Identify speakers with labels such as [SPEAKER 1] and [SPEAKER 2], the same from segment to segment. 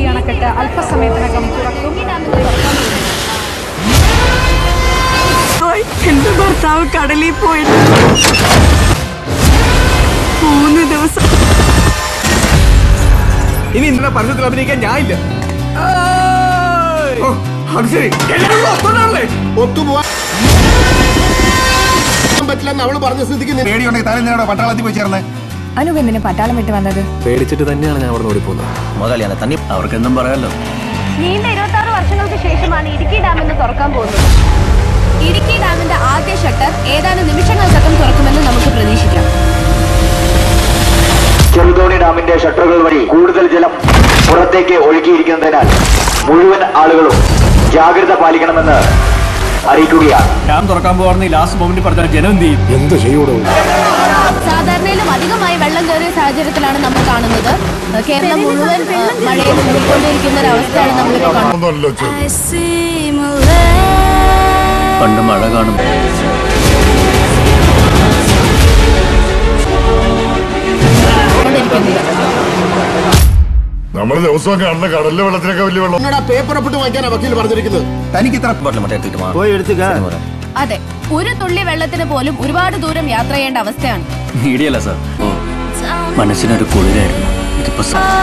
[SPEAKER 1] ഇടുക്കി അണക്കെട്ട് അല്പസമയത്തിനകം തുറക്കും.
[SPEAKER 2] എന്റെ ഭർത്താവ് കടലിൽ പോയിട്ട് 3 ദിവസം.
[SPEAKER 3] ഇനി ഇന്നലെ പരസ്യത്തിൽ അഭിനയിക്കാൻ ഞാനില്ല. പറ്റില്ലെന്ന് അവള് പറഞ്ഞ സ്ഥിതിക്ക് പേടിയുണ്ടെങ്കിൽ താനെന്തിനാണോ പട്ടാളത്തിൽ പോയി ചേർന്നേ?
[SPEAKER 2] അനുപ് എന്തിനാ പട്ടാളം വിട്ട് വന്നത്?
[SPEAKER 3] പേടിച്ചിട്ട് തന്നെയാണ് ഞാൻ അവിടെ ഓടിപ്പോകുന്നത്. മുതലാണ് തന്നെ അവർക്ക് എന്തും പറയാലോ.
[SPEAKER 4] നീണ്ട 26 വർഷങ്ങൾക്ക് ശേഷമാണ് ഇടുക്കി ഡാം എന്ന് തുറക്കാൻ പോകുന്നത്. ഇടുക്കി ഡാമിന്റെ ആദ്യ ഷട്ടർ ഏതാനും നിമിഷങ്ങൾക്കകം തുറക്കുമെന്ന് നമുക്ക് പ്രതീക്ഷിക്കാം.
[SPEAKER 5] ചെറുതോണി ഡാമിന്റെ ഷട്ടറുകൾ വഴി കൂടുതൽ ജലം പുറത്തേക്ക് ഒഴുകിയിരിക്കുന്നതിനാൽ മുഴുവൻ ആളുകളും ജാഗ്രത പാലിക്കണമെന്ന് അറിയിക്കുകയാണ്.
[SPEAKER 3] ഡാം തുറക്കാൻ പോകുന്ന ലാസ്റ്റ് മൊമെന്റ് പറഞ്ഞാൽ ജനം എന്ത് ചെയ്യും? എന്ത് ചെയ്യൂടോ?
[SPEAKER 4] സാധാരണയിലും അധികമായി വെള്ളം കയറിയ സാഹചര്യത്തിലാണ് നമ്മൾ കാണുന്നത്. കേരളം മുഴുവൻ മഴയിൽ മുങ്ങിക്കൊണ്ടിരിക്കുന്ന ഒരവസ്ഥയാണ് നമ്മളിപ്പോൾ കാണുന്നത്.
[SPEAKER 3] പണ്ട് മഴ കാണും.
[SPEAKER 6] നമ്മൾ ദിവസവും കാണുന്ന കടലിലെ വെള്ളത്തിനൊക്കെ വലിയ വെള്ളം.
[SPEAKER 3] പേപ്പർ ഒപ്പിട്ട് വാങ്ങിക്കാനാ വക്കീൽ പറഞ്ഞിരിക്കുന്നത്. തനിക്ക് ഇത്ര
[SPEAKER 4] അതെ, ഒരു തുള്ളി വെള്ളത്തിന് പോലും ഒരുപാട് ദൂരം യാത്ര ചെയ്യേണ്ട അവസ്ഥയാണ്.
[SPEAKER 3] മീഡിയല്ല സാർ, മനസ്സിനൊരു കുളിരായിരുന്നു. ഇതിപ്പോ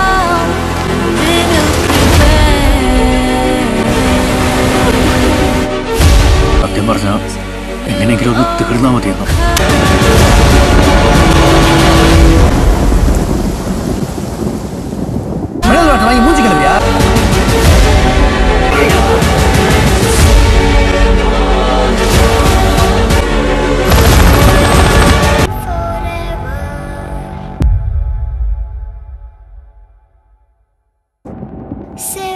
[SPEAKER 3] സത്യം പറഞ്ഞാൽ എങ്ങനെയെങ്കിലും ഒന്ന് തീർന്നാ മതിയെന്നു.
[SPEAKER 7] Say